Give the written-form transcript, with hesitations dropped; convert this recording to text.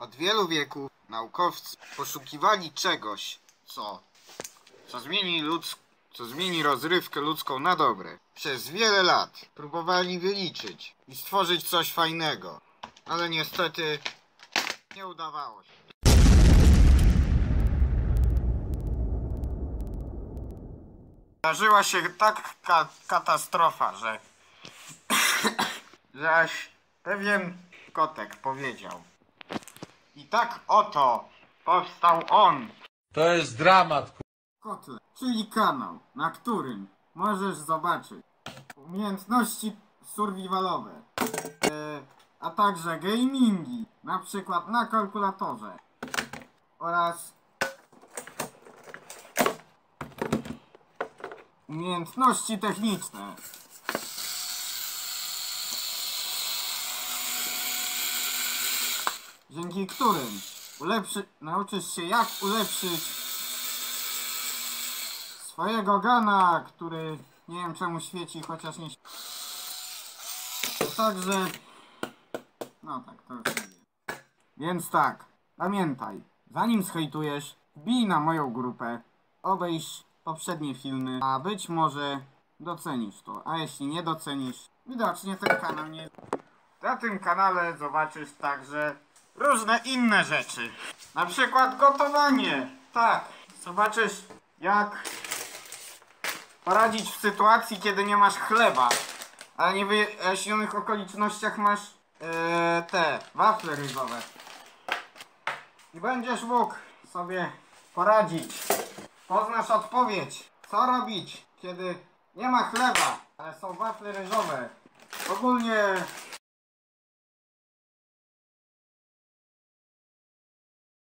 Od wielu wieków naukowcy poszukiwali czegoś, co zmieni rozrywkę ludzką na dobre. Przez wiele lat próbowali wyliczyć i stworzyć coś fajnego, ale niestety nie udawało się. Zdarzyła się tak katastrofa, że aż pewien kotek powiedział: i tak oto powstał on. To jest dramat. Kotle, czyli kanał, na którym możesz zobaczyć umiejętności survivalowe, a także gamingi, na przykład na kalkulatorze, oraz umiejętności techniczne. Dzięki którym nauczysz się, jak ulepszyć swojego gana, który nie wiem czemu świeci, chociaż nie świeci. Także no tak, to już nie wiem. Więc tak, pamiętaj, zanim zhejtujesz, wbij na moją grupę, obejrz poprzednie filmy, a być może docenisz to, a jeśli nie docenisz, widocznie ten kanał nie... Na tym kanale zobaczysz także różne inne rzeczy, na przykład gotowanie. Tak, zobaczysz, jak poradzić w sytuacji, kiedy nie masz chleba, ale w niewyjaśnionych okolicznościach masz te wafle ryżowe. I będziesz mógł sobie poradzić. Poznasz odpowiedź, co robić, kiedy nie ma chleba, ale są wafle ryżowe. Ogólnie